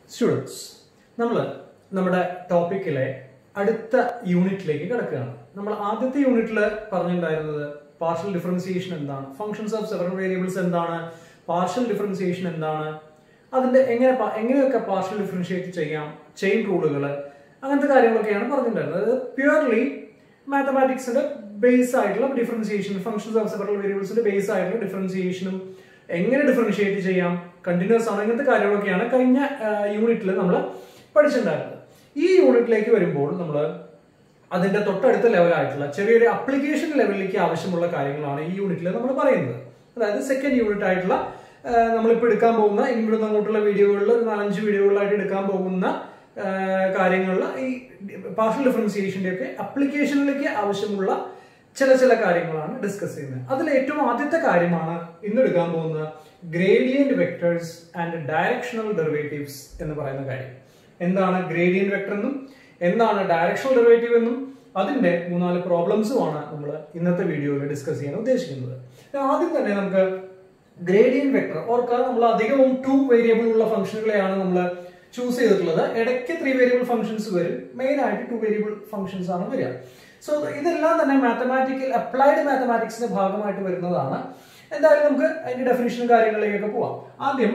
Students, നമ്മുടെ ടോപ്പിക്കിലെ അടുത്ത യൂണിറ്റിലേക്ക് കടക്കുകയാണ്. നമ്മൾ ആദ്യത്തെ യൂണിറ്റിൽ പറഞ്ഞിട്ടുണ്ടായിരുന്നത് പാർഷ്യൽ ഡിഫറൻസിയേഷൻ എന്താണ്, ഫംഗ്ഷൻസ് ഓഫ് സെവറൽ വേരിയബിൾസ് എന്താണ്, പാർഷ്യൽ ഡിഫറൻസിയേഷൻ എന്താണ്, അതിന്റെ എങ്ങനെയൊക്കെ പാർഷ്യൽ ഡിഫറൻഷിയേറ്റ് ചെയ്യാം, ചെയിൻ റൂളുകൾ, അങ്ങനത്തെ കാര്യങ്ങളൊക്കെയാണ് പറഞ്ഞിട്ടുണ്ടായിരുന്നത്. അത് പ്യുവർലി മാത്തമാറ്റിക്സിന്റെ ബേസ് ആയിട്ടുള്ള ഡിഫറൻസിയേഷൻ, ഫംഗ്ഷൻസ് ഓഫ് സെവറൽ വേരിയബിൾസിന്റെ ബേസ് ആയിട്ടുള്ള ഡിഫറൻസിയേഷനും എങ്ങനെ ഡിഫറൻഷിയേറ്റ് ചെയ്യാം, കണ്ടിന്യൂസ് ആണ്, ഇങ്ങനത്തെ കാര്യങ്ങളൊക്കെയാണ് കഴിഞ്ഞ യൂണിറ്റിൽ നമ്മൾ പഠിച്ചിട്ടുണ്ടായിരുന്നത്. ഈ യൂണിറ്റിലേക്ക് വരുമ്പോൾ നമ്മൾ അതിന്റെ തൊട്ടടുത്ത ലെവലായിട്ടുള്ള ചെറിയൊരു അപ്ലിക്കേഷൻ ലെവലിലേക്ക് ആവശ്യമുള്ള കാര്യങ്ങളാണ് ഈ യൂണിറ്റിൽ നമ്മൾ പറയുന്നത്. അതായത് സെക്കൻഡ് യൂണിറ്റ് ആയിട്ടുള്ള നമ്മളിപ്പോൾ എടുക്കാൻ പോകുന്ന ഇവിടുന്ന് അങ്ങോട്ടുള്ള വീഡിയോകളിൽ 4-5 വീഡിയോകളായിട്ട് എടുക്കാൻ പോകുന്ന കാര്യങ്ങളിൽ ഈ പാർഷ്യൽ ഡിഫറൻസിയേഷന്റെ ഒക്കെ അപ്ലിക്കേഷനിലേക്ക് ആവശ്യമുള്ള ചില കാര്യങ്ങളാണ് ഡിസ്കസ് ചെയ്യുന്നത്. അതിൽ ഏറ്റവും ആദ്യത്തെ കാര്യമാണ് ഇന്ന് എടുക്കാൻ പോകുന്ന gradient vectors and directional derivatives എന്ന് പറയുന്ന കാര്യം. എന്താണ് ഗ്രേഡിയന്റ് വെക്ടർ എന്നും എന്താണ് ഡയറക്ഷണൽ ഡെറിവേറ്റീവ് എന്നും അതിന്റെ 3-4 പ്രോബ്ലംസുമാണ് നമ്മൾ ഇന്നത്തെ വീഡിയോയിൽ ഡിസ്കസ് ചെയ്യാൻ ഉദ്ദേശിക്കുന്നത്. ആദ്യം തന്നെ നമുക്ക് ഗ്രേഡിയന്റ് വെക്ടർ ഓർക്കാൻ, നമ്മൾ അധികവും 2 വേരിയബിൾ ഉള്ള ഫംഗ്ഷനുകളെയാണ് നമ്മൾ ചൂസ് ചെയ്തിട്ടുള്ളത്. ഇടയ്ക്ക് 3 വേരിയബിൾ ഫംഗ്ഷൻസ് വരും, മെയിൻ ആയിട്ട് 2 വേരിയബിൾ ഫംഗ്ഷൻസ് ആണ് വരിക. സോ ഇതെല്ലാം തന്നെ മാത്തമാറ്റിക്കൽ അപ്ലൈഡ് മാത്തമാറ്റിക്സിന്റെ ഭാഗമായിട്ട് വരുന്നതാണ്. എന്തായാലും നമുക്ക് അതിന്റെ ഡെഫിനിഷനും കാര്യങ്ങളിലേക്കൊക്കെ പോവാം. ആദ്യം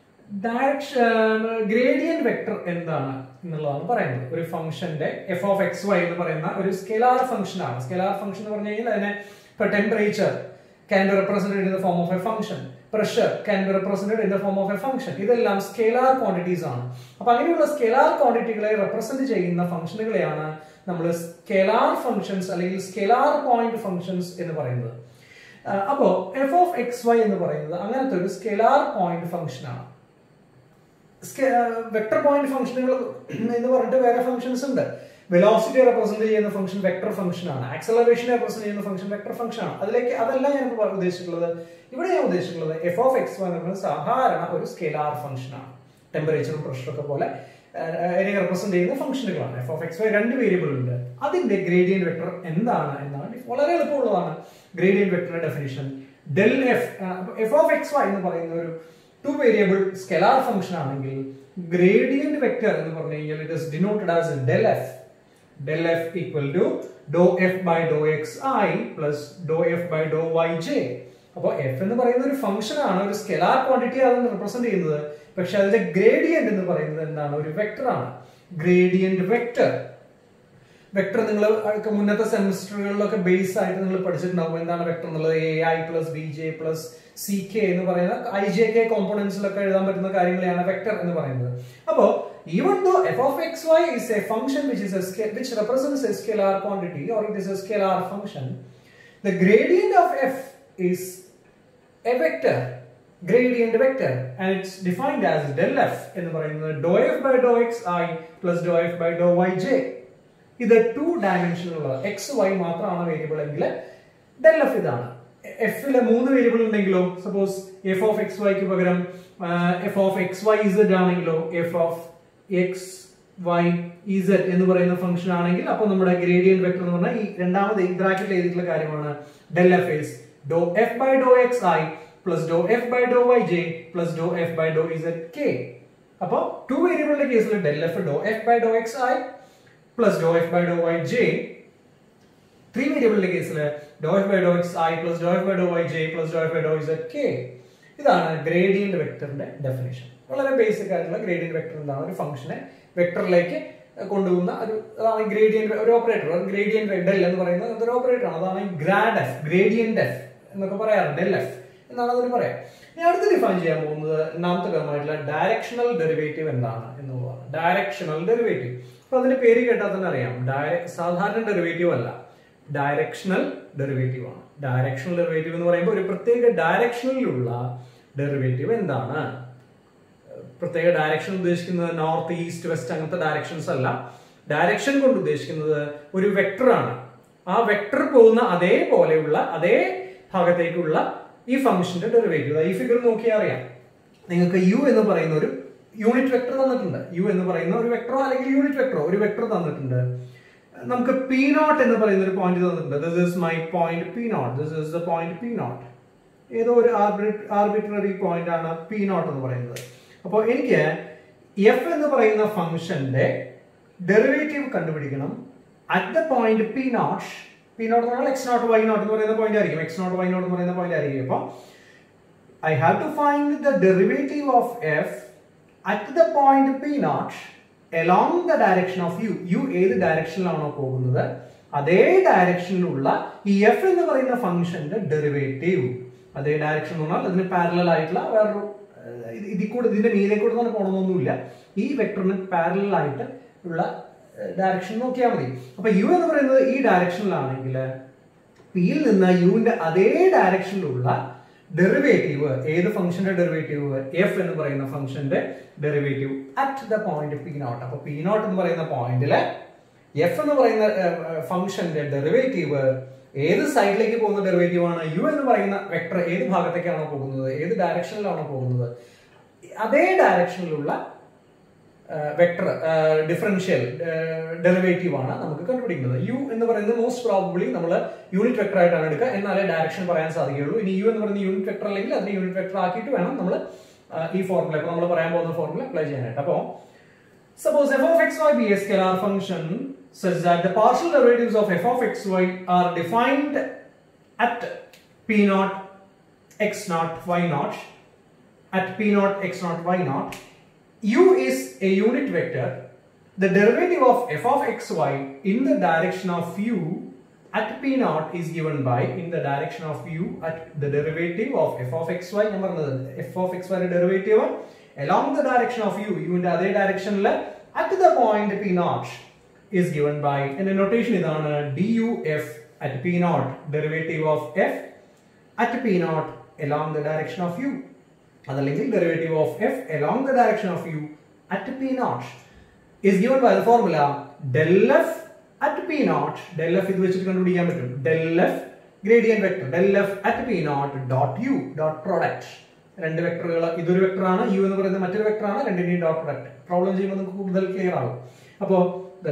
ഗ്രേഡിയന്റ് വെക്ടർ എന്താണ് എന്നുള്ളതാണ് പറയുന്നത്. ഒരു ഫംഗ്ഷന്റെ എഫ് ഓഫ് എക്സ് വൈ എന്ന് പറയുന്ന ഒരു സ്കെലാർ ഫംഗ്ഷൻ ആണ്. സ്കെലാർ ഫംഗ്ഷൻ എന്ന് പറഞ്ഞു കഴിഞ്ഞാൽ അതിനെ ഇപ്പൊ temperature can be represented in the form of a function, pressure can be represented in the form of a function. ഇതെല്ലാം സ്കെലാർ ക്വാണ്ടിറ്റീസ് ആണ്. അപ്പൊ അങ്ങനെയുള്ള സ്കെലാർ ക്വാണ്ടിറ്റികളെ റെപ്രസെന്റ് ചെയ്യുന്ന ഫംഗ്ഷനുകളെയാണ് നമ്മൾ സ്കെലാർ ഫംഗ്ഷൻസ് അല്ലെങ്കിൽ സ്കെലാർ പോയിന്റ് ഫംഗ്ഷൻസ് എന്ന് പറയുന്നത്. അപ്പോ എഫ് ഓഫ് എക്സ് വൈ എന്ന് പറയുന്നത് അങ്ങനത്തെ ഒരു സ്കെലാർ പോയിന്റ് ഫംഗ്ഷൻ ആണ്. വെക്ടർ പോയിന്റ് ഫംഗ്ഷനുകൾ എന്ന് പറഞ്ഞിട്ട് വേറെ ഫംഗ്ഷൻസ് ഉണ്ട്. വെലോസിറ്റി റെപ്രസെന്റ് ചെയ്യുന്ന ഫംഗ്ഷൻ വെക്ടർ ഫംഗ്ഷൻ ആണ്. ആക്സലറേഷൻ റെപ്രസെന്റ് ചെയ്യുന്ന ഫംഗ്ഷൻ വെക്ടർ ഫംഗ്ഷൻ ആണ്. അതല്ല ഞാൻ ഉദ്ദേശിച്ചിട്ടുള്ളത്. ഇവിടെ ഞാൻ ഉദ്ദേശിച്ചിട്ടുള്ളത് എഫ് ഓഫ് എക്സ് വൈ എന്ന് സാധാരണ ഒരു സ്കെലാർ ഫംഗ്ഷൻ ആണ്. ടെമ്പറേച്ചറും പ്രഷറും ഒക്കെ പോലെ അതിനെ റെപ്രസെന്റ് ചെയ്യുന്ന ഫംഗ്ഷനുകളാണ്. F of x y 2 variable ഉണ്ട്. അതിന്റെ ഗ്രേഡിയന്റ് വെക്ടർ എന്താണ് എന്നാണ് വളരെ എളുപ്പമുള്ളതാണ്. ഗ്രേഡിയന്റ് വെക്ടറിന്റെ definition del f. F of x y എന്ന് പറയുന്ന ഒരു 2 വേരിയബിൾ സ്കെലാർ ഫംഗ്ഷൻ ആണെങ്കിൽ ഗ്രേഡിയന്റ് വെക്ടർ എന്ന് പറഞ്ഞു കഴിഞ്ഞാൽ it is denoted as del f. Del f equal to dou f by dou xi plus dou f by dou yj. അപ്പോൾ f എന്ന് പറയുന്ന ഒരു ഫംഗ്ഷൻ ആണ്, ഒരു സ്കെലാർ ക്വാണ്ടിറ്റി ആണ് റെപ്രസെന്റ് ചെയ്യുന്നത്. പക്ഷെ അതിന്റെ ഗ്രേഡിയന്റ് എന്ന് പറയുന്നത് എന്താണ്? ഒരു വെക്ടർ ആണ്. ഗ്രേഡിയന്റ് വെക്ടർ നിങ്ങൾ മുന്നത്തെ സെമിസ്റ്ററുകളിലൊക്കെ ബേസ് ആയിട്ട് നിങ്ങൾ പഠിച്ചിട്ടുണ്ടാവും. എന്താണ് വെക്ടർ എന്നുള്ളത്? ai plus bj plus ck എന്ന് പറയുന്ന ijk കോമ്പോണൻസിലൊക്കെ എഴുതാൻ പറ്റുന്ന കാര്യങ്ങളെയാണ് വെക്ടർ എന്ന് പറയുന്നത്. അപ്പോ even though f of xy is a function which represents a scalar quantity or it is a scalar function, the gradient of f is a vector, gradient vector, and it's defined as del f എന്ന് പറയുന്നത് dou f by dou xi plus dou f by dou yj. ഇത് 2 ഡയമെൻഷനുള്ള x y മാത്രമാണ് variable എങ്കിൽ del f ഇതാണ്. f ലെ 3 variable ഉണ്ടെങ്കിലോ, suppose f of xy ക്ക് പകരം f of xyz ആണെങ്കിലോ, f of x y z എന്ന് പറയുന്ന ഫംഗ്ഷൻ ആണെങ്കിൽ അപ്പോൾ നമ്മുടെ ഗ്രേഡിയന്റ് വെക്ടർ എന്ന് പറഞ്ഞാൽ ഈ രണ്ടാമത് ഈ ബ്രാക്കറ്റിൽ എഴുതിയിട്ടുള്ള കാര്യമാണ് del f is dou f by dou xi plus dou f by dou yj plus dou f by dou zk. അപ്പോൾ 2 വേരിയബിളിന്റെ കേസിൽ del f dou f by dou xi plus dou f by dou yj. 3 വേരിയബിളിന്റെ കേസിൽ dou f by dou xi plus dou f by dou yj plus dou f by dou zk. ഇതാണ് gradient വെക്ടറിന്റെ definition. വളരെ basic ആയിട്ടുള്ള gradient vector എന്താണ്? ഒരു ഫംഗ്ഷനെ വെക്ടറിലേക്ക് കൊണ്ടുപോകുന്ന അതാണ് ഗ്രേഡിയന്റ്, ഒരു ഓപ്പറേറ്റർ. ഗ്രേഡിയന്റ് ഡെൽ എന്ന് പറയുന്നത് ഒരു ഓപ്പറേറ്റർ ആണ്. അതാണ് ഗ്രാഡ് എഫ്, ഗ്രേഡിയന്റ് എഫ് എന്നൊക്കെ പറയാറുണ്ട്. ഡെൽ എഫ് എന്നാണ് അതിന് പറയാം. ഇനി അടുത്ത് ഡിഫൈൻ ചെയ്യാൻ പോകുന്നത് രണ്ടാമത്തെ ടേമായിട്ടുള്ള ഡയറക്ഷണൽ ഡെറിവേറ്റീവ് എന്താണ് എന്നുള്ളതാണ്. ഡയറക്ഷണൽ ഡെറിവേറ്റീവ്, അപ്പൊ അതിന്റെ പേര് കേട്ടാൽ തന്നെ അറിയാം, സാധാരണ ഡെറിവേറ്റീവ് അല്ല, ഡയറക്ഷണൽ ഡെറിവേറ്റീവ് ആണ്. ഡയറക്ഷണൽ ഡെറിവേറ്റീവ് എന്ന് പറയുമ്പോൾ ഒരു പ്രത്യേക ഡയറക്ഷനിലുള്ള ഡെറിവേറ്റീവ് എന്താണ്? പ്രത്യേക ഡയറക്ഷൻ ഉദ്ദേശിക്കുന്നത് നോർത്ത് ഈസ്റ്റ് വെസ്റ്റ് അങ്ങനത്തെ ഡയറക്ഷൻസ് അല്ല. ഡയറക്ഷൻ കൊണ്ട് ഉദ്ദേശിക്കുന്നത് ഒരു വെക്ടർ ആണ്. ആ വെക്ടർ പോകുന്ന അതേപോലെയുള്ള അതേ ഭാഗത്തേക്കുള്ള ഈ ഫംഗ്ഷന്റെ ഡെറിവേറ്റീവ്. ഈ ഫിഗർ നോക്കിയാൽ അറിയാം. നിങ്ങൾക്ക് യു എന്ന് പറയുന്ന ഒരു യൂണിറ്റ് വെക്ടർ തന്നിട്ടുണ്ട്. യു എന്ന് പറയുന്ന ഒരു വെക്ടറോ അല്ലെങ്കിൽ യൂണിറ്റ് വെക്ടറോ ഒരു വെക്ടർ തന്നിട്ടുണ്ട്. നമുക്ക് പി നോട്ട് എന്ന് പറയുന്ന ഒരു പോയിന്റ് തന്നിട്ടുണ്ട്. This is my point p naught. This is the point p naught. ഏതോ ഒരു ആർബിട്രറി പോയിന്റ് ആണ് പി നോട്ട് എന്ന് പറയുന്നത്. അപ്പോൾ എനിക്ക് എഫ് എന്ന് പറയുന്ന ഫംഗ്ഷന്റെ ഡെറിവേറ്റീവ് കണ്ടുപിടിക്കണം at the point p naught. P naught എന്ന് പറഞ്ഞാൽ എക്സ് നോട്ട് വൈ നോട്ട് എന്ന് പറയുന്ന പോയിന്റ് ആയിരിക്കും. എക്സ് നോട്ട് വൈ നോട്ട് എന്ന് പറയുന്ന പോയിന്റ് ആയിരിക്കും. അപ്പോൾ I have to find the derivative of f at the point p naught along the direction of u. u ഏത് ഡയറക്ഷനിലാണോ പോകുന്നത് അതേ ഡയറക്ഷനിലുള്ള ഈ എഫ് എന്ന് പറയുന്ന ഫംഗ്ഷന്റെ ഡെറിവേറ്റീവ്, അതേ ഡയറക്ഷൻ എന്ന് പറഞ്ഞാൽ അതിന് പാരലൽ ആയിട്ടുള്ള വേറൊരു ഇതിന്റെ മീതെ കൂടെ തന്നെ പോകണമെന്നൊന്നുമില്ല, ഈ വെക്ടറിന് പാരലൽ ആയിട്ട് ഉള്ള ഡയറക്ഷൻ നോക്കിയാൽ മതി. അപ്പൊ യു എന്ന് പറയുന്നത് ഈ ഡയറക്ഷനിലാണെങ്കിൽ പിയിൽ നിന്ന് യുവിന്റെ അതേ ഡയറക്ഷനിലുള്ള ഡെറിവേറ്റീവ്, ഏത് ഫംഗ്ഷന്റെ ഡെറിവേറ്റീവ്, എഫ് എന്ന് പറയുന്ന ഫംഗ്ഷന്റെ derivative at the point p naught. അപ്പൊ പി നോട്ട് എന്ന് പറയുന്ന പോയിന്റില് എഫ് എന്ന് പറയുന്ന ഫംഗ്ഷന്റെ ഡെറിവേറ്റീവ് ഏത് സൈഡിലേക്ക് പോകുന്ന ഡെറിവേറ്റീവ് ആണ്, യു എന്ന് പറയുന്ന വെക്ടർ ഏത് ഭാഗത്തേക്കാണോ പോകുന്നത്, ഏത് ഡയറക്ഷനിലാണോ പോകുന്നത് അതേ ഡയറക്ഷനിലുള്ള വെക്ടർ ഡിഫറൻഷ്യൽ ഡെറിവേറ്റീവ് ആണ് നമുക്ക് കണ്ടുപിടിക്കുന്നത്. യു എന്ന് പറയുന്നത് മോസ്റ്റ് പ്രോബബ്ലി നമ്മൾ യൂണിറ്റ് വെക്ടർ ആയിട്ടാണ് എടുക്കുക, എന്നാലേ ഡയറക്ഷൻ പറയാൻ സാധിക്കുകയുള്ളൂ. ഇനി യു എന്ന് പറയുന്ന യൂണിറ്റ് വെക്ടർ അല്ലെങ്കിൽ അതിനെ യൂണിറ്റ് വെക്ടർ ആക്കിയിട്ട് വേണം നമ്മൾ ഈ ഫോർമുല, ഇപ്പോൾ നമ്മൾ പറയാൻ പോകുന്ന ഫോർമുല അപ്ലൈ ചെയ്യാനായിട്ട്. അപ്പോൾ suppose f of x y be a scalar function such that the partial derivatives of f of xy are defined at p naught x naught y naught at p naught x naught y naught. U is a unit vector. The derivative of f of xy in the direction of u at p naught is given by, in the direction of u at the derivative of f of xy, f of xy derivative along the direction of u, u in the other direction at the point p naught is given by, in a notation idana duf at p naught, derivative of f at p naught along the direction of u, adalengil derivative of f along the direction of u at p naught is given by the formula del f at p naught. Del f idu vechittu kandupidikkan pattum, del f gradient vector del f at p naught dot u dot product. രണ്ട് വെക്ടറുകൾ, ഇതൊരു vector ആണ്, U എന്ന് പറയുന്നത് മറ്റൊരു vector ആണ്, രണ്ടിന്റെയും dot product problem ചെയ്യുമ്പോൾ നമുക്ക് കൂടുതൽ ക്ലിയർ ആകും. അപ്പോൾ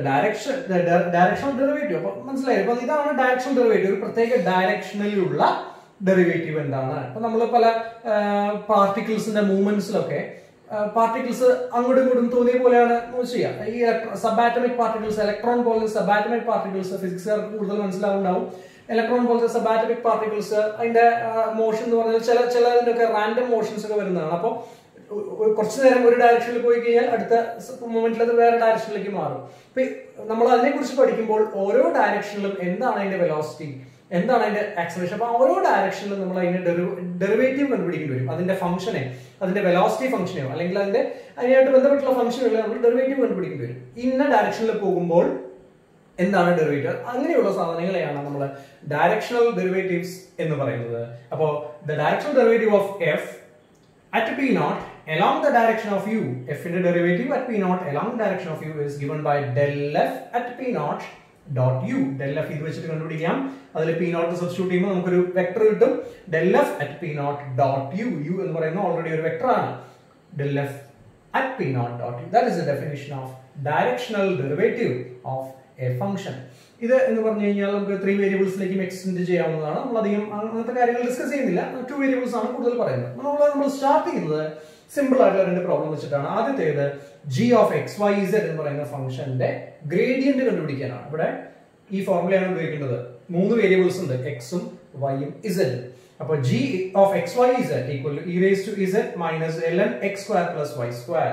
ഡയറക്ഷണൽ ഡെറിവേറ്റീവ്, അപ്പൊ മനസ്സിലായി. അപ്പൊ ഇതാണ് ഡയറക്ഷണൽ ഡെറിവേറ്റീവ്, ഒരു പ്രത്യേക ഡയറക്ഷനിലുള്ള ഡെറിവേറ്റീവ് എന്താണ്. അപ്പൊ നമ്മൾ പല പാർട്ടിക്കിൾസിന്റെ മൂവ്മെന്റ്സിലൊക്കെ പാർട്ടിക്കിൾസ് അങ്ങോട്ടും ഇങ്ങോട്ടും തോന്നിയ പോലെയാണ് ചെയ്യാം. ഈ സബാറ്റമിക് പാർട്ടിക്കിൾസ്, ഇലക്ട്രോൺ പോലത്തെ സബാറ്റമിക് പാർട്ടിക്കിൾസ് ഫിസിക്സുകാർക്ക് കൂടുതൽ മനസ്സിലാവുണ്ടാവും. ഇലക്ട്രോൺ പോലത്തെ സബാറ്റമിക് പാർട്ടിക്കിൾസ് അതിന്റെ മോഷൻ എന്ന് പറഞ്ഞാൽ ചിലതിന്റെ ഒക്കെ റാൻഡം മോഷൻസ് ഒക്കെ വരുന്നതാണ്. അപ്പോൾ കുറച്ചു നേരം ഒരു ഡയറക്ഷനിൽ പോയി കഴിഞ്ഞാൽ അടുത്ത മൊമെന്റിൽ അത് വേറെ ഡയറക്ഷനിലേക്ക് മാറും. അപ്പൊ നമ്മൾ അതിനെ കുറിച്ച് പഠിക്കുമ്പോൾ ഓരോ ഡയറക്ഷനിലും എന്താണ് അതിന്റെ വെലോസിറ്റി, എന്താണ് അതിന്റെ ആക്സലറേഷൻ, അപ്പൊ ഓരോ ഡയറക്ഷനിലും നമ്മൾ അതിന്റെ ഡെറിവേറ്റീവ് കണ്ടുപിടിക്കേണ്ടി വരും. അതിന്റെ ഫംഗ്ഷനെ, അതിന്റെ വെലോസിറ്റി ഫംഗ്ഷനെയോ അല്ലെങ്കിൽ അതിനായിട്ട് ബന്ധപ്പെട്ടുള്ള ഫംഗ്ഷനുകളെ നമ്മൾ ഡെറിവേറ്റീവ് കണ്ടുപിടിക്കേണ്ടി വരും. ഇന്ന ഡയറക്ഷനിൽ പോകുമ്പോൾ എന്താണ് ഡെറിവേറ്റീവ്, അങ്ങനെയുള്ള സാധനങ്ങളെയാണ് നമ്മൾ ഡയറക്ഷണൽ ഡെറിവേറ്റീവ്സ് എന്ന് പറയുന്നത്. അപ്പോ the directional derivative of f at p naught along the direction of u, f in the derivative at p naught along the direction of u is given by del f at p naught dot u. del f ഇത് വെച്ചിട്ട് കണ്ടുപിടിക്കാം. അതിൽ p naught substitute ചെയ്യുമ്പോൾ നമുക്കൊരു vector കിട്ടും, del f at p naught dot u. u എന്ന് പറയുന്നത് already ഒരു വെക്ടർ ആണ്. del f at p naught dot u, that is the definition of directional derivative of a function. ഇത് എന്ന് പറഞ്ഞു കഴിഞ്ഞാൽ നമുക്ക് 3 വേരിയബിൾസിലേക്കും എക്സ്റ്റെൻഡ് ചെയ്യാവുന്നതാണ്. നമ്മൾ അധികം അങ്ങനത്തെ കാര്യങ്ങൾ ഡിസ്കസ് ചെയ്യുന്നില്ല. 2 വേരിയബിൾസ് ആണ് കൂടുതൽ പറയുന്നത്. നമ്മൾ സ്റ്റാർട്ട് ചെയ്യുന്നത് സിമ്പിൾ ആയിട്ടുള്ള രണ്ട് പ്രോബ്ലം വെച്ചിട്ടാണ്. ആദ്യത്തേത് g of x y z എന്ന് പറയുന്ന ഫംഗ്ഷന്റെ ഗ്രേഡിയന്റ് കണ്ടുപിടിക്കാനാണ്. ഇവിടെ ഈ ഫോർമുലയാണ് ഉപയോഗിക്കുന്നത്. 3 വേരിയബിൾസ് ഉണ്ട്, എക്സും വൈയും z. അപ്പോൾ g of x y z equal to e raise to z minus ln x square plus y square.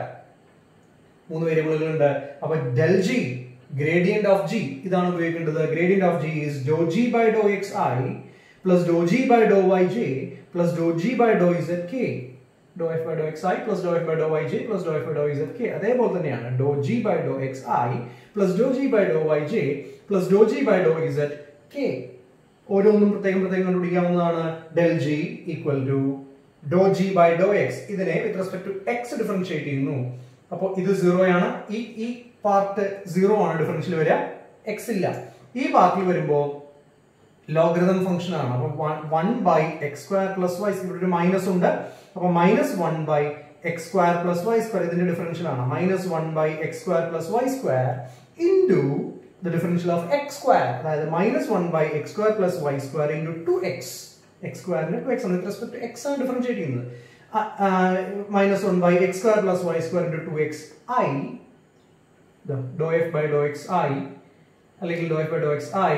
3 വേരിയബിളുകൾ ഉണ്ട്. അപ്പോൾ del g gradient of g ഇതാണ് ഉപയോഗിക്കേണ്ടത്. gradient of g is dou g by dou xi plus dou g by dou yj plus dou g by dou zk, dou f by dou xi plus dou f by dou yj plus dou f by dou zk. അതേപോലെ തന്നെയാണ് dou g by dou xi plus dou g by dou yj plus dou g by dou zk. ഓരോന്നും പ്രത്യേകം കണ്ടുപിടിക്കാവുന്നതാണ്. del g equal to dou g by dou x, ഇതിനെ with respect to x differentiate ചെയ്യുന്നു. അപ്പോൾ ഇത് 0 ആണ്. ഈ part 0 ആണ് ഡിഫറൻഷ്യൽ വരിക, എക്സ് ഇല്ല. ഈ പാർട്ടിൽ വരുമ്പോൾ ലോഗരിതം ഫംഗ്ഷൻ ആണ്. അപ്പോൾ 1 by x square plus y, ഇവിടെ ഒരു മൈനസ് ഉണ്ട്. അപ്പോൾ minus 1 by x square plus y square ഇതിന്റെ ഡിഫറൻഷ്യൽ ആണ്. Minus 1 by x square plus y square into the differential of x square, അതായത് minus 1 by x square plus y square into 2x. x സ്ക്വയറിന് 2x ആണ്, with respect to x ആണ് differentiate ചെയ്യുന്നത്. minus 1 by x square plus y square into 2xi, the dou f by dou xi, അല്ലെങ്കിൽ dou f by dou xi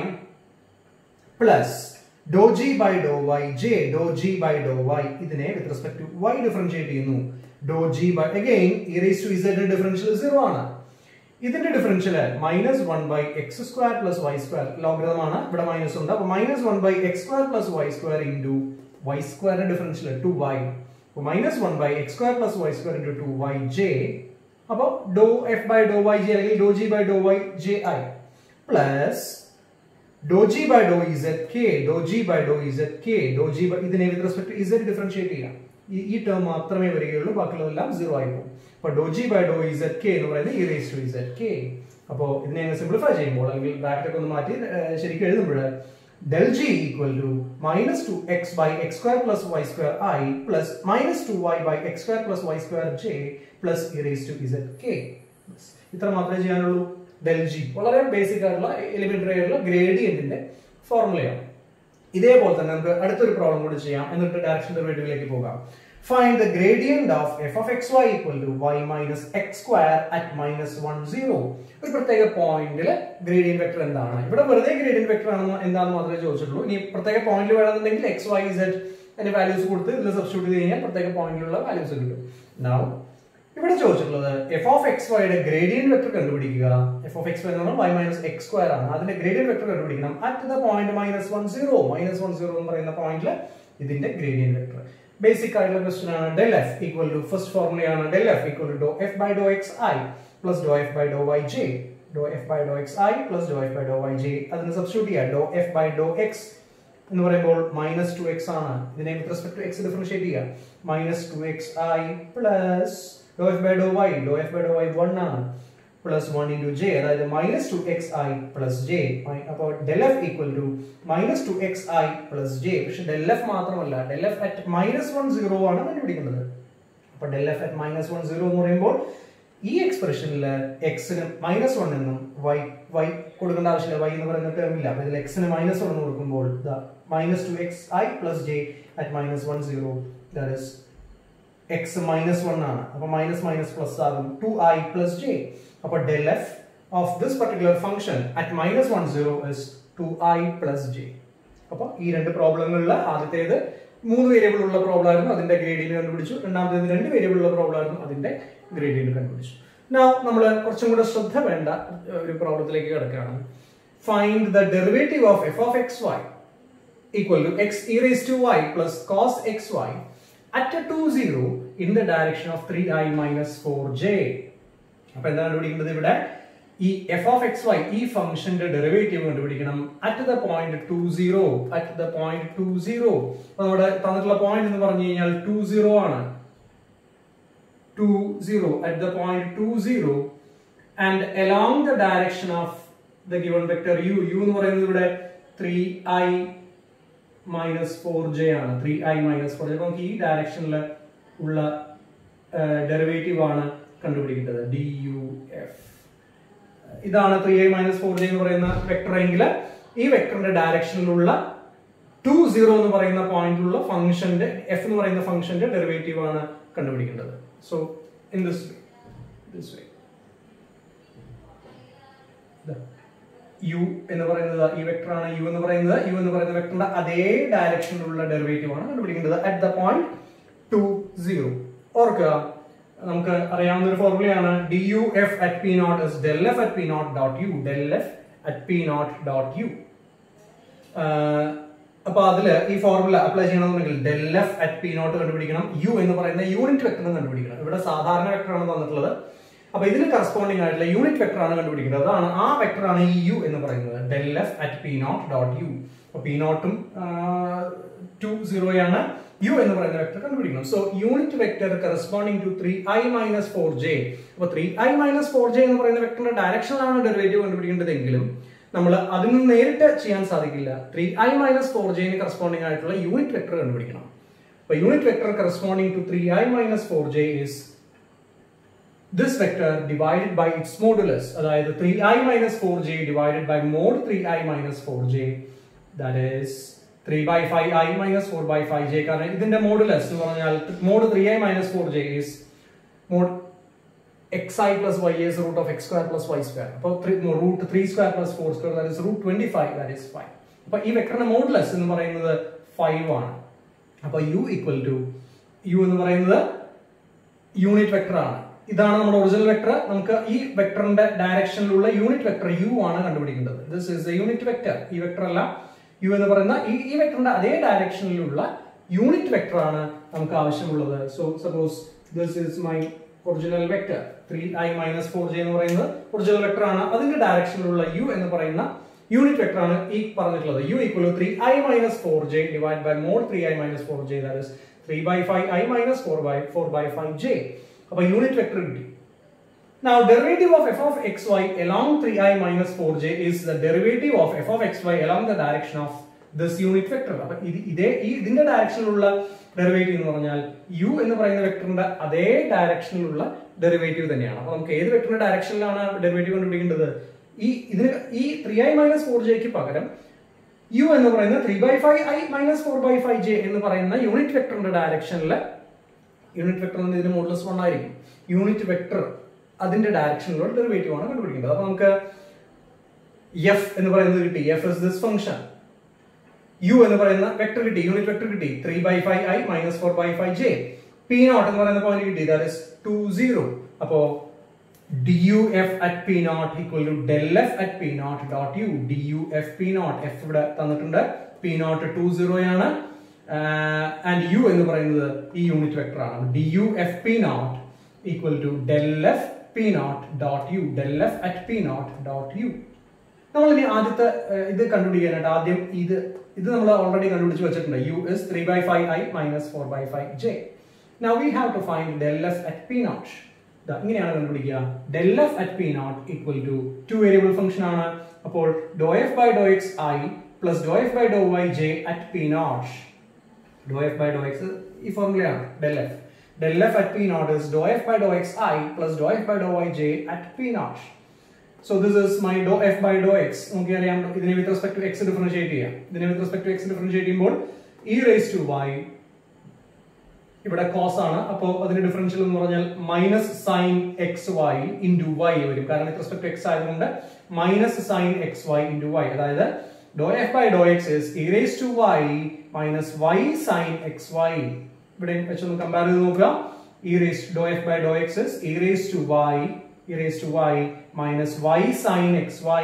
plus dou g by dou yj, dou g by dou y ഇതിനെ with respect to y differentiate ചെയ്യുന്നു. dou g by again e raised to z differential 0 ആണ്. ഇതിന്റെ differential minus 1 by x square plus y square logarithm ആണ്. ഇവിടെ minus ഉണ്ട്. അപ്പോൾ minus 1 by x square plus y square into y square differential 2y. അപ്പോൾ minus 1 by x square plus y square into 2yj. അപ്പോൾ dou f by dou yj അല്ലെങ്കിൽ dou g by dou yji plus dou g by dou zk, dou g by dou zk, dou g by ഇതിനെ with respect to z differentiate ചെയ്യാം. ഈ term മാത്രമേ വരികയുള്ളൂ, ബാക്കിയുള്ളതെല്ലാം 0 ആയി പോകും. അപ്പോൾ dou g by dou zk എന്ന് പറയുന്നത് e raised to zk. അപ്പോൾ ഇതിനെ സിംപ്ലിഫൈ ചെയ്യുമ്പോൾ അല്ലെങ്കിൽ ബ്രാക്കറ്റ് ഒക്കെ ഒന്ന് മാറ്റി ശരിക്കും എഴുതുമ്പോൾ del g equal to minus 2x by x square plus y square I plus minus 2y by x square plus y square j plus e raised to zk. ഇത്ര മാത്രമേ ചെയ്യാനുള്ളൂ. del g വളരെ basic ആയിട്ടുള്ള elementary ആയിട്ടുള്ള ഗ്രേഡിയന്റിന്റെ ഫോർമുലയാണ്. ഇതേപോലെ തന്നെ നമുക്ക് അടുത്തൊരു പ്രോബ്ലം കൂടി ചെയ്യാം, എന്നിട്ട് ഡയറക്ഷൻ ഡെറിവേറ്റീവിലേക്ക് പോകാം. Find the gradient of f of xy equal to y minus x square at minus 1 0. ഒരു പ്രത്യേക പോയിന്റിൽ ഗ്രേഡിയന്റ് വെക്ടർ എന്താണ്? ഇവിടെ വെറുതെ ഗ്രേഡിയന്റ് വെക്ടർ ആണെന്ന് എന്താണെന്ന് മാത്രമേ ചോദിച്ചിട്ടുള്ളൂ. ഇനി പ്രത്യേക പോയിന്റിൽ വേണമെന്നുണ്ടെങ്കിൽ x y z അതിന്റെ വാല്യൂസ് കൊടുത്ത് ഇതിൽ സബ്സ്റ്റിറ്റ്യൂട്ട് ചെയ്ത് കഴിഞ്ഞാൽ പ്രത്യേക പോയിന്റിലുള്ള വാല്യൂസ് കിട്ടും. Now ഇവിടെ ചോദിച്ചിട്ടുള്ളത് f of xy യുടെ ഗ്രേഡിയന്റ് വെക്ടർ കണ്ടുപിടിക്കുക. f of xy എന്ന് പറഞ്ഞാൽ y minus x square ആണ്. അതിന്റെ ഗ്രേഡിയന്റ് വെക്ടർ കണ്ടുപിടിക്കണം at the point minus 1 0. minus 1 0 എന്ന് പറയുന്ന പോയിന്റിൽ ഇതിന്റെ ഗ്രേഡിയന്റ് വെക്ടർ. ബേസിക് ആയിട്ടുള്ള ക്വസ്റ്റ്യൻ ആണ്. del f equal to first ഫോർമുലയാണ് del f equal to dou f by dou xi plus dou f by dou yj, dou f by dou xi plus dou f by dou yj. അതിനെ substitute ചെയ്യുക. dou f by dou x എന്ന് പറയുമ്പോൾ minus 2x ആണ്. ഇതിനെ with respect to x differentiate ചെയ്യുക. minus 2xi plus dou f by dou y, dou f by dou y 1 ആണ് plus 1 into j, അതായത് minus 2xi plus j. അപ്പോൾ del f equal to minus 2xi plus j. പക്ഷെ del f മാത്രമല്ല, del f at minus 1 0 ആണ് കണ്ടുപിടിക്കുന്നത്. അപ്പോൾ del f at minus 1 0 എന്ന് പറയുമ്പോൾ ഈ എക്സ്പ്രഷനിൽ x ന് minus 1 എന്നും y കൊടുക്കേണ്ട ആവശ്യമില്ല, y എന്ന് പറയുന്ന ടേം ഇല്ല. അപ്പോൾ ഇതിൽ x ന് minus 1 എന്ന് കൊടുക്കുമ്പോൾ minus 2xi plus j at minus 1 0, that is x minus 1 ആണ്. അപ്പോൾ minus minus plus ആകും 2i plus j. അപ്പോൾ del f of this particular function at minus 1 0 is 2i plus j. അപ്പോൾ ഈ രണ്ട് പ്രോബ്ലങ്ങളിൽ ആദ്യത്തേത് 3 വേരിയബിൾ ഉള്ള പ്രോബ്ലം ആയിരുന്നു, അതിന്റെ ഗ്രേഡിയന്റ് കണ്ടുപിടിച്ചു. രണ്ടാമത്തേത് 2 വേരിയബിൾ ഉള്ള പ്രോബ്ലം ആയിരുന്നു, അതിന്റെ ഗ്രേഡിയന്റ് കണ്ടുപിടിച്ചു. Now നമ്മൾ കുറച്ചും കൂടെ ശ്രദ്ധ വേണ്ട ഒരു പ്രോബ്ലത്തിലേക്ക് കിടക്കുകയാണ്. Find the derivative of f of xy equal to x e raised to y plus cos xy at a 2 0 in the direction of 3i minus 4j. അപ്പോൾ എന്താണ് കണ്ടുപിടിക്കുന്നത്? ഇവിടെ ഈ f of xy ഈ ഫംഗ്ഷന്റെ ഡെറിവേറ്റീവ് കണ്ടുപിടിക്കണം at the point 2 0, at the point 2 0. അപ്പോൾ നമ്മുടെ തന്നിട്ടുള്ള പോയിന്റ് എന്ന് പറഞ്ഞു കഴിഞ്ഞാൽ 2 0 ആണ്. 2 0 at the point 2 0 and along the direction of the given vector u. u എന്ന് പറയുന്നത് ഇവിടെ 3i minus 4j ആണ്. 3i minus 4j. അപ്പോൾ നമുക്ക് ഈ ഡയറക്ഷനിൽ ഉള്ള ഡെറിവേറ്റീവ് ആണ് കണ്ടുപിടിക്കേണ്ടത്. duf. ഇതാണ് 3i minus 4j എന്ന് പറയുന്ന വെക്ടർ എങ്കിൽ ഈ വെക്ടറിന്റെ ഡയറക്ഷനിലുള്ള 2 0 എന്ന് പറയുന്ന പോയിന്റിലുള്ള ഫംഗ്ഷന്റെ f എന്ന് പറയുന്ന ഫംഗ്ഷന്റെ ഡെറിവേറ്റീവ് ആണ് കണ്ടുപിടിക്കേണ്ടത്. So in this way u എന്ന് പറയുന്നത് ഈ വെക്ടർ ആണ്. u എന്ന് പറയുന്ന വെക്ടറിന്റെ അതേ ഡയറക്ഷനിലുള്ള ഡെറിവേറ്റീവ് ആണ് കണ്ടുപിടിക്കേണ്ടത് at the point 2 0. ഓർക്കുക, നമുക്ക് അറിയാവുന്ന ഒരു ഫോർമുലയാണ് duf at p naught is del f at p naught dot u, del f at p naught dot u. അപ്പോൾ അതില് ഈ ഫോർമുല അപ്ലൈ ചെയ്യണമെന്നുണ്ടെങ്കിൽ del f at p naught കണ്ടുപിടിക്കണം, u എന്ന് പറയുന്ന യൂണിറ്റ് വെക്ടർ കണ്ടുപിടിക്കണം. ഇവിടെ സാധാരണ വെക്ടർ ആണ് തന്നിട്ടുള്ളത്. അപ്പൊ ഇതിന് കറസ്പോണ്ടിങ് ആയിട്ടുള്ള യൂണിറ്റ് വെക്ടർ ആണ് കണ്ടുപിടിക്കുന്നത്. അതാണ് ആ വെക്ടർ ആണ് ഈ u എന്ന് പറയുന്നത്, del f at p naught dot u. അപ്പോൾ p naughട്ടും 2 0 ആണ്. u എന്ന് പറയുന്ന വെക്ടർ കണ്ടുപിടിക്കണം. So unit vector corresponding to 3i minus 4j. അപ്പോൾ 3i minus 4j എന്ന് പറയുന്ന വെക്ടറിന്റെ ഡയറക്ഷനിലാണ് ഡെറിവേറ്റീവ് കണ്ടുപിടിക്കേണ്ടതെങ്കിലും നമ്മൾ അതിന് നേരിട്ട് ചെയ്യാൻ സാധിക്കില്ല. 3i minus 4j ന് കറസ്പോണ്ടിങ് ആയിട്ടുള്ള യൂണിറ്റ് വെക്ടർ കണ്ടുപിടിക്കണം. അപ്പോൾ unit vector corresponding to 3i minus 4j is this vector divided by its modulus, അതായത് 3i minus 4j divided by mod 3i minus 4j, that is 3/5i minus 4/5j. കാരണം ഇതിന്റെ modulus എന്ന് പറഞ്ഞാൽ mod 3i minus 4j is mod xi plus y is root of x square plus y square. അപ്പോൾ root 3 square plus 4 square, that is root 25, that is 5. അപ്പൊ ഈ വെക്ടറിന്റെ modulus എന്ന് പറയുന്നത് 5 ആണ്. അപ്പൊ u equal to u എന്ന് പറയുന്നത് യൂണിറ്റ് വെക്ടർ ആണ്. ഇതാണ് നമ്മുടെ ഒറിജിനൽ വെക്ടർ. നമുക്ക് ഈ വെക്ടറിന്റെ ഡയറക്ഷനിലുള്ള യൂണിറ്റ് വെക്ടർ u ആണ് കണ്ടുപിടിക്കേണ്ടത്. This is a unit vector. ഈ വെക്ടർ അല്ല, u എന്ന് പറയുന്ന ഈ വെക്ടറിന്റെ അതേ ഡയറക്ഷനിലുള്ള യൂണിറ്റ് വെക്ടർ ആണ് നമുക്ക് ആവശ്യമുള്ളത്. So suppose this is my original vector 3i minus 4j എന്ന് പറയുന്നത് ഒറിജിനൽ വെക്ടർ ആണ്. അതിന്റെ ഡയറക്ഷനിലുള്ള u എന്ന് പറയുന്ന യൂണിറ്റ് വെക്ടർ ആണ് ഈ പറഞ്ഞിട്ടുള്ളത്. u equal to 3i minus 4j divided by mod 3i minus 4j, that is 3/5i minus 4/5j. അപ്പോൾ യൂണിറ്റ് വെക്ടർ കിട്ടി. Now derivative of f of xy along 3i minus 4j is the derivative of f of xy along the direction of this unit vector. അപ്പോൾ ഇതിന്റെ ഡയറക്ഷനിലുള്ള derivative എന്ന് പറഞ്ഞാൽ u എന്ന് പറയുന്ന വെക്ടറിന്റെ അതേ ഡയറക്ഷനിലുള്ള ഡെറിവേറ്റീവ് തന്നെയാണ്. അപ്പോൾ നമുക്ക് ഏത് വെക്ടറിന്റെ ഡയറക്ഷനിലാണ് ഡെറിവേറ്റീവ് കണ്ടുപിടിക്കേണ്ടത്? ഈ 3i minus 4j ക്ക് പകരം u എന്ന് പറയുന്ന 3/5i minus 4/5j എന്ന് പറയുന്ന യൂണിറ്റ് വെക്ടറിന്റെ ഡയറക്ഷനിൽ, യൂണിറ്റ് വെക്ടർ ഇതിന്റെ മോഡുലസ് 1 ആയിരിക്കും. യൂണിറ്റ് വെക്ടർ അതിന്റെ ഡയറക്ഷനിലുള്ള ഡെറിവേറ്റീവ് ആണ് കണ്ടുപിടിക്കേണ്ടത്. അപ്പൊ നമുക്ക് f എന്ന് പറയുന്നത് കിട്ടി. f is this function. u എന്ന് പറയുന്ന വെക്ടർ കിട്ടി, യൂണിറ്റ് വെക്ടർ കിട്ടി 3/5i minus 4/5j. p0 എന്ന് പറയുന്ന പോയിന്റ് കിട്ടി, that is 2 0. അപ്പോ duf at p0 equal to del f at p0 dot u. duf p0, f ഇവിടെ തന്നിട്ടുണ്ട്, p0 2 0 ആണ്, and u എന്ന് പറയുന്നത് ഈ യൂണിറ്റ് വെക്ടർ ആണ്. duf p0 equal to del f p0 dot u. del f at p0 dot u. നമ്മൾ ഇനി ആദ്യത്തെ ഇത് കണ്ടുപിടിക്കാനായിട്ട് ആദ്യം ഇത് നമ്മൾ ഓൾറെഡി കണ്ടുപിടിച്ച് വെച്ചിട്ടുണ്ട്. u is 3/5i minus 4/5j. Now we have to find del f at p0. ഇങ്ങനെയാണ് കണ്ടുപിടിക്കുക. del f at p0 equal to 2 variable function ആണ്. അപ്പോൾ dou f by dou xi plus dou f by dou yj at p0. dou f by dou x ഈ ഫോർമുലയാണ് del f. del f at p0 is dou f by dou xi plus dou f by dou yj at p0. So this is my dou f by dou x. നമുക്കറിയാം ഇതിനെ with respect to x differentiate ചെയ്യാം. ഇതിനെ with respect to x differentiate ചെയ്യുമ്പോൾ e raised to y ഇവിടെ cos ആണ്. അപ്പോൾ അതിന്റെ differential എന്ന് പറഞ്ഞാൽ minus sin xy into y വരും. കാരണം with respect to x ആയതുകൊണ്ട് minus sin xy into y. അതായത് dou f by dou x is e raised to y minus y sin xy. ഇവിടെ വെച്ചൊന്ന് കമ്പയർ ചെയ്ത് നോക്കുക. dou f by dou x is e raised to y minus y sin xy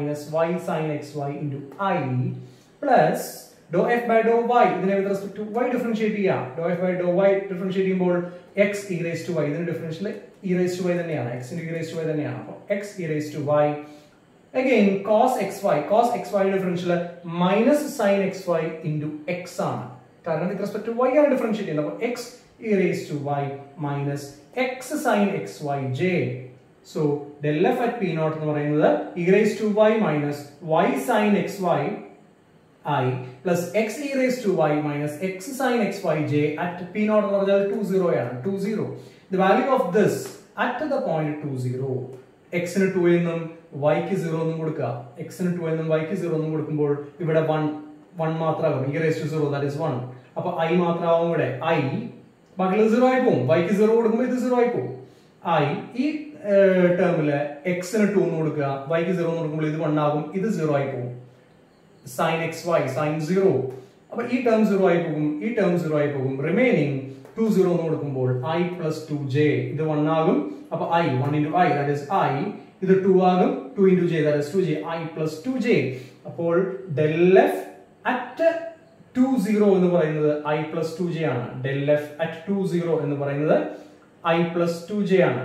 into I plus dou f by dou y. ഇതിനെ with respect to y differentiate ചെയ്യാം. dou f by dou y differentiate ചെയ്യുമ്പോൾ x e raised to y. ഇതിന്റെ differential e raised to y തന്നെയാണ്, x into e raised to y തന്നെയാണ്. അപ്പോൾ x e raised to y again cos xy differential minus sin xy into x ആണ്. കാരണം with respect to y ആണ് differentiate ചെയ്യുന്നത്. അപ്പോൾ x e raised to y minus x sin xyj. So del f at p0 എന്ന് പറയുന്നത് e raised to y minus y sin xy I plus x e raised to y minus x sin xyj at p0 എന്ന് പറഞ്ഞാൽ 2 0 ആണ്. 2 0. The value of this at the point 2 0. x ന് 2 എന്നും y ക്ക് 0 എന്നും കൊടുക്കുക. x ന് 2 എന്നും y ക്ക് 0 എന്നും കൊടുക്കുമ്പോൾ ഇവിടെ 1 മാത്രമാകും. e raised to 0, that is 1. അപ്പോൾ i മാത്രമാവും ഇവിടെ. i ബാക്കിയുള്ളത് 0 ആയി പോകും. y ക്ക് 0 കൊടുക്കുമ്പോൾ ഇത് 0 ആയി പോകും. i ഈ ടേമില് x ന് 2 എന്ന് കൊടുക്കുക, y ക്ക് 0 എന്ന് കൊടുക്കുമ്പോൾ ഇത് 1 ആകും, ഇത് 0 ആയി പോകും. sin xy sin 0. അപ്പോൾ ഈ ടേം 0 ആയി പോകും, ഈ ടേം 0 ആയി പോകും. റിമൈനിങ് 2 0 എന്ന് കൊടുക്കുമ്പോൾ i plus 2j ഇത് 1 ആകും. അപ്പോൾ i 1 into i, that is i. ഇത് 2 ആകും, 2 into j, that is 2j. i plus 2j. അപ്പോൾ del f at 2 0 എന്ന് പറയുന്നത് i plus 2j ആണ്. del f at 2 0 എന്ന് പറയുന്നത് i plus 2j ആണ്.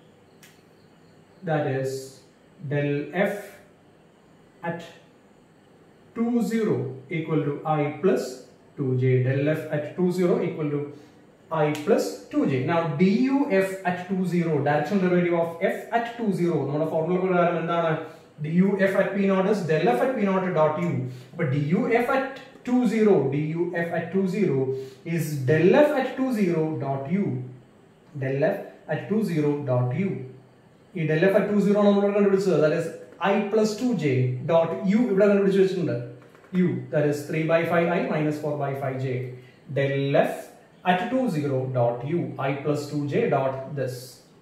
That is del f at 2 0 equal to I plus 2j. Del f at 2 0 equal to I plus 2j. Now duf at 2 0, directional derivative of f at 2 0. നമ്മുടെ formula പ്രകാരം എന്താണ്? duf at p0 is del f at p0 dot u. But duf at 2 0 is del f at 2 0 dot u. del f at 2 0 dot u. ഈ del f at 2 0 നമ്മൾ കണ്ടുപിടിച്ചത്, that is I plus 2j dot u ഇവിടെ കണ്ടുപിടിച്ച് വെച്ചിട്ടുണ്ട്. u, that is 3 by 5i minus 4 by 5j. Del f at 2 0 dot u I plus 2j dot this.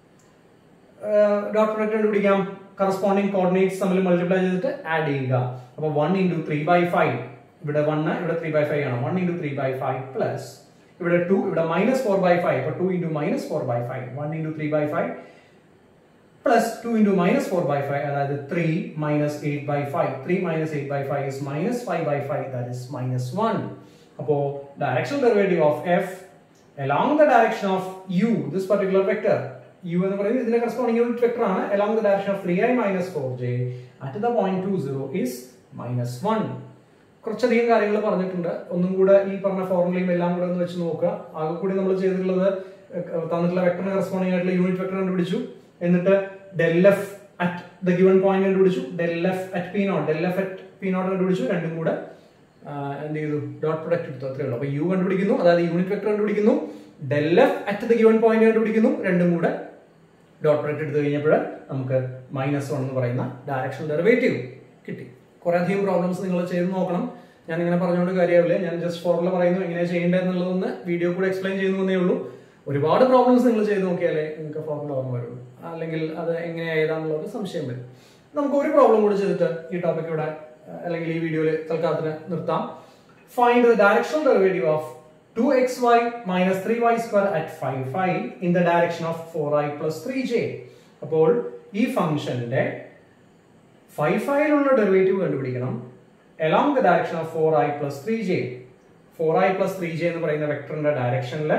Dot product കണ്ടുപിടിക്കാം. Corresponding coordinates തമ്മിൽ multiply ചെയ്തിട്ട് add ചെയ്യുക. അപ്പോൾ 1 into 3 by 5 ഇവിടെ 1 ഇവിടെ 3 by 5 ആണ്. 1 into 3 by 5 plus ഇവിടെ 2 ഇവിടെ minus 4 by 5. അപ്പോൾ 2 into minus 4 by 5. 1 into 3 by 5 plus 2 into minus 4 by 5, അതായത് 3 minus 8 by 5. 3 minus 8 by 5 is minus 5 by 5, that is minus 1. അപ്പോൾ directional derivative of f along the direction of u, this particular vector, u എന്ന് പറയുന്നത് ഇതിന്റെ corresponding unit vector ആണ്, along the direction of 3i minus 4j at the point 20 is minus 1. കുറച്ചധികം കാര്യങ്ങൾ പറഞ്ഞിട്ടുണ്ട്. ഒന്നും കൂടെ ഈ പറഞ്ഞ ഫോർമുലയും എല്ലാം കൂടെ ഒന്ന് വെച്ച് നോക്കുക. ആകെ കൂടി നമ്മൾ ചെയ്തിട്ടുള്ളത് തന്നിട്ടുള്ള വെക്ടറിന് corresponding ആയിട്ടുള്ള യൂണിറ്റ് വെക്ടർ കണ്ടുപിടിച്ചു. എന്നിട്ട് del f at the given point കണ്ടുപിടിച്ചു, del f at p naught കണ്ടുപിടിച്ചു. രണ്ടും കൂടെ എന്ത് ചെയ്തു, ഡോട്ട് പ്രൊഡക്റ്റ് എടുത്തു, അത്രേ ഉള്ളൂ. അപ്പൊ u കണ്ടുപിടിക്കുന്നു, അതായത് യൂണിറ്റ് വെക്ടർ കണ്ടുപിടിക്കുന്നു, del f at the given point കണ്ടുപിടിക്കുന്നു, രണ്ടും കൂടെ ഡോട്ട് പ്രൊഡക്റ്റ് എടുത്തു കഴിഞ്ഞപ്പോൾ നമുക്ക് -1 എന്ന് പറയുന്ന ഡയറക്ഷണൽ ഡെറിവേറ്റീവ് കിട്ടി. കുറെ അധികം പ്രോബ്ലംസ് നിങ്ങൾ ചെയ്ത് നോക്കണം. ഞാൻ ഇങ്ങനെ പറഞ്ഞുകൊണ്ട് കാര്യമാവില്ല. ഞാൻ ജസ്റ്റ് ഫോർമുല പറയുന്നു, എങ്ങനെയാണ് ചെയ്യേണ്ടത് എന്നുള്ളതൊന്ന് വീഡിയോ കൂടെ എക്സ്പ്ലെയിൻ ചെയ്യുന്നേ ഉള്ളൂ. ഒരുപാട് പ്രോബ്ലംസ് നിങ്ങൾ ചെയ്ത് നോക്കിയാലേ നിങ്ങൾക്ക് ഫോർമുല ഓർമ്മ വരുള്ളൂ, അല്ലെങ്കിൽ അത് എങ്ങനെയാ ഏതാണെന്നുള്ളത് സംശയം വരും. നമുക്ക് ഒരു പ്രോബ്ലം കൂടി ചെയ്തിട്ട് ഈ ടോപ്പിക് ഇവിടെ അല്ലെങ്കിൽ ഈ വീഡിയോയിൽ തൽക്കാലത്തിന് നിർത്താം. Find the directional derivative of 2xy minus 3y square at 5i in the direction of 4i plus 3j. അപ്പോൾ ഈ ഫംഗ്ഷന്റെ 5iലുള്ള ഡെറിവേറ്റീവ് കണ്ടുപിടിക്കണം along the direction of 4i plus 3j. 4i plus 3j എന്ന് പറയുന്ന വെക്ടറിന്റെ ഡയറക്ഷനിൽ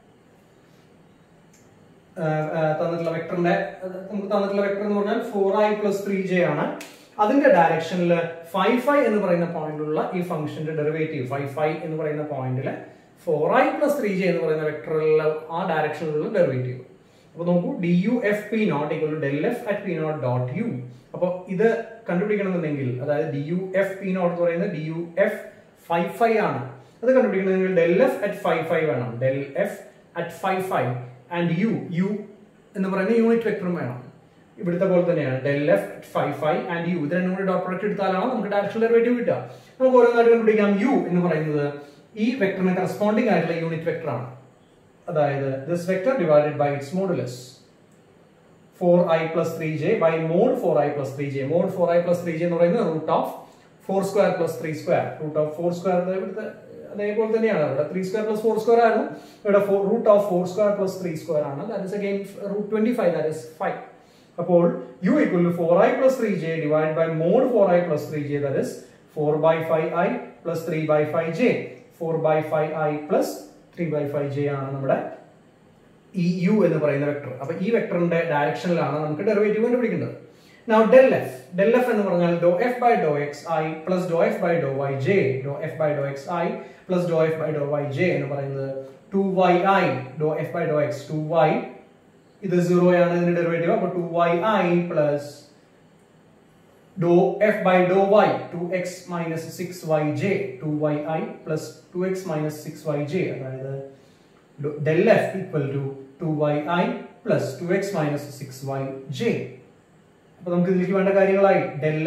തന്നിട്ടുള്ള വെക്ടറിന്റെ തന്നിട്ടുള്ള വെക്ടർ എന്ന് പറഞ്ഞാൽ 4i plus 3j ആണ്. അതിന്റെ ഡയറക്ഷനിൽ 5i എന്ന് പറയുന്ന പോയിന്റിലുള്ള ഈ ഫംഗ്ഷന്റെ ഡെറിവേറ്റീവ് 5i എന്ന് പറയുന്ന പോയിന്റിൽ 4i plus 3j എന്ന് പറയുന്ന വെക്ടറിലുള്ള ആ ഡയറക്ഷനിലുള്ള ഡെറിവേറ്റീവ്. അപ്പോൾ നോക്കൂ, du f p naught equal to del f at p naught dot u. അപ്പോൾ ഇത് കണ്ടുപിടിക്കണമെന്നുണ്ടെങ്കിൽ, അതായത് du f p naught എന്ന് പറയുന്നത് du f 5i ആണ്. അത് കണ്ടുപിടിക്കണമെങ്കിൽ del f at 5i വേണം, del f at 5i and u എന്ന് പറയുന്ന യൂണിറ്റ് വെക്ടറും വേണം. ഇവിടുത്തെ പോലെ തന്നെയാണ് del f at 5i and u. ഇത് രണ്ടും കൂടി ഡോട്ട് പ്രൊഡക്റ്റ് എടുത്താലാണ് നമുക്ക് ഡയറക്ഷണൽ ഡെറിവേറ്റീവ് കിട്ടുക. നമുക്ക് ഓരോന്നായിട്ട് കണ്ടുപിടിക്കാം. u എന്ന് പറയുന്നത് ഈ വെക്ടറിന് കറസ്പോണ്ടിങ് ആയിട്ടുള്ള യൂണിറ്റ് വെക്ടർ ആണ്, അതായത് this vector divided by its modulus 4i plus 3j by mod 4i plus 3j. mod 4i plus 3j എന്ന് പറയുന്നത് root of 4 square plus 3 square. root of 4 square ഇവിടുത്തെ അതേപോലെ തന്നെയാണ്. ഇവിടെ 3 square plus 4 square ആയിരുന്നു, ഇവിടെ root of 4 square plus 3 square ആണ്. that is again root 25, that is 5. അപ്പോൾ u equal to 4i plus 3j divided by mod 4i plus 3j, that is 4 by 5i plus 3 by 5j. 4 by 5i plus 3 by 5j ആണ് നമ്മുടെ ഈ u എന്ന് പറയുന്ന vector. അപ്പോൾ ഈ വെക്ടറിന്റെ ഡയറക്ഷനിലാണ് നമുക്ക് ഡെറിവേറ്റീവ് കണ്ടുപിടിക്കേണ്ടത്. Now del f എന്ന് പറഞ്ഞാൽ dou f by dou xi plus dou f by dou yj. dou f by dou xi plus dou f by dou yj എന്ന് പറയുന്നത് 2yi dou f by dou x 2y, ഇത് 0 ആണ് ഇതിന്റെ derivative. അപ്പോൾ 2yi plus dou f by dou y 2x minus 6yj. 2yi plus 2x minus 6yj, അതായത് del f equal to 2yi plus 2x minus 6yj. അപ്പോൾ നമുക്ക് ഇതിലേക്ക് വേണ്ട കാര്യങ്ങളായി del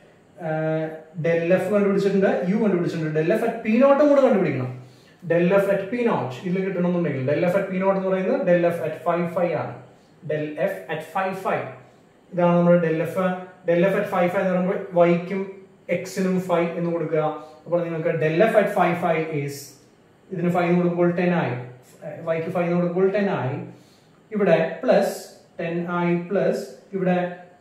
f കണ്ടുപിടിച്ചിട്ടുണ്ട്, u കണ്ടുപിടിച്ചിട്ടുണ്ട്, del f at p naught കൂടെ കണ്ടുപിടിക്കണം. del f at p naught ഇതിൽ കിട്ടണമെന്നുണ്ടെങ്കിൽ del f at p naught എന്ന് പറയുന്നത് del f at 5i ആണ്. del f at 5i ഇതാണ് നമ്മുടെ del f at 5i എന്ന് പറയുമ്പോൾ y-ക്കും x-നും 5 എന്ന് കൊടുക്കുക. അപ്പോൾ നിങ്ങൾക്ക് del f at 5i is ഇതിന് 5 എന്ന് കൊടുക്കുമ്പോൾ 10i, y-ക്ക് 5 എന്ന് കൊടുക്കുമ്പോൾ 10i, ഇവിടെ പ്ലസ് 10i പ്ലസ് ഇവിടെ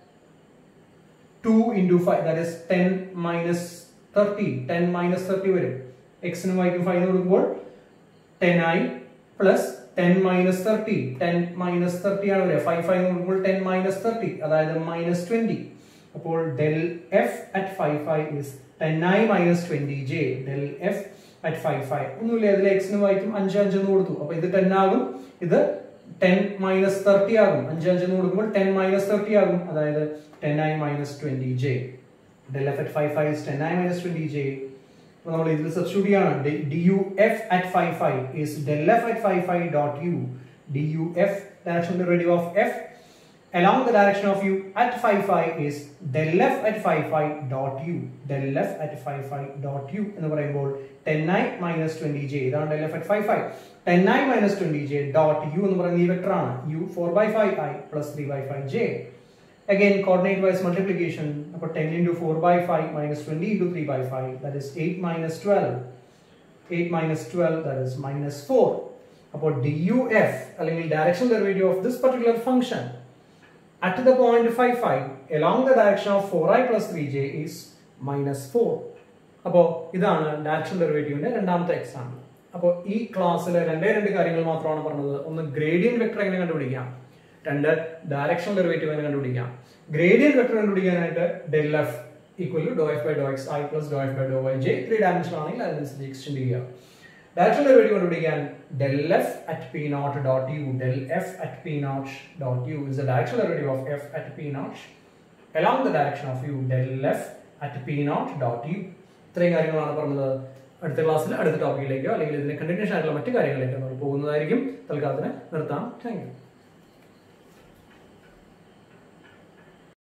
2 into 5, that is 10 minus 30. 10 minus 30 വരും. x-നും y-ക്കും 5 എന്ന് കൊടുക്കുമ്പോൾ 10i plus 10 minus 30. 10 minus 30 ആണ് വരിക. 5 എന്ന് കൊടുക്കുമ്പോൾ 10 minus 30, അതായത് minus 20. അപ്പോൾ del f at 5i is 10i minus 20j. del f at 5i ഒന്നുമില്ല, അതിൽ x-നും y-ക്കും 5 5 എന്ന് കൊടുത്തു. അപ്പോൾ ഇത് 10 ആകും, ഇത് 10 minus 30 ആകും. 5 5 എന്ന് കൊടുക്കുമ്പോൾ 10 minus 30 ആകും, അതായത് 10i minus 20j. del f at 5i is 10i minus 20j. അപ്പോൾ നമ്മൾ ഇതിൽ സബ്സ്റ്റിറ്റ്യൂട്ട് ചെയ്യാണ്. du f at 5i is del f at 5i dot u. du f, directional derivative of f along the direction of u at phi phi is del f at phi phi dot u. Del f at phi phi dot u എന്ന് പറയുമ്പോൾ 10i minus 20j ഇതാണ് del f at phi phi. 10i minus 20j dot u എന്ന് പറയുന്ന ഈ vector ആണ്. u 4 by 5i plus 3 by 5j. Again coordinate wise multiplication. അപ്പോൾ 10 into 4 by 5 minus 20 into 3 by 5 that is 8 minus 12. 8 minus 12 that is minus 4. അപ്പോൾ duf അല്ലെങ്കിൽ directional derivative of this particular function at the point phi phi along the direction of 4i plus 3j is minus 4. അപ്പോൾ ഇതാണ് directional ഡെറിവേറ്റീവിന്റെ രണ്ടാമത്തെ example. അപ്പോൾ ഈ ക്ലാസ്സിൽ രണ്ട് കാര്യങ്ങൾ മാത്രമാണ് പറഞ്ഞത്. ഒന്ന് ഗ്രേഡിയന്റ് വെക്ടർ എങ്ങനെ കണ്ടുപിടിക്കാം, രണ്ട് ഡയറക്ഷണൽ ഡെറിവേറ്റീവ് എങ്ങനെ കണ്ടുപിടിക്കാം. ഗ്രേഡിയന്റ് വെക്ടർ കണ്ടുപിടിക്കാനായിട്ട് del f equal to dou f by dou xi plus dou f by dou yj 3 dimension ആണെങ്കിൽ അതിനനുസരിച്ച് എക്സ്റ്റെൻഡ് ചെയ്യുക. ഡയറക്ഷണൽ ഡെറിവേറ്റീവ് കണ്ടുപിടിക്കാൻ del f at p naught dot u. Del f at p naught dot u is the directional derivative of f at p naught along the direction of u. Del f at p naught dot u. ഇത്രയും കാര്യങ്ങളാണ് പറഞ്ഞത്. അടുത്ത ക്ലാസ്സിൽ അടുത്ത ടോപ്പിക്കിലേക്കോ അല്ലെങ്കിൽ ഇതിന്റെ continuation ആയിട്ടുള്ള മറ്റു കാര്യങ്ങളിലേക്കോ നമ്മൾ പോകുന്നതായിരിക്കും. തൽക്കാലത്തിന് നിർത്താം. Thank U.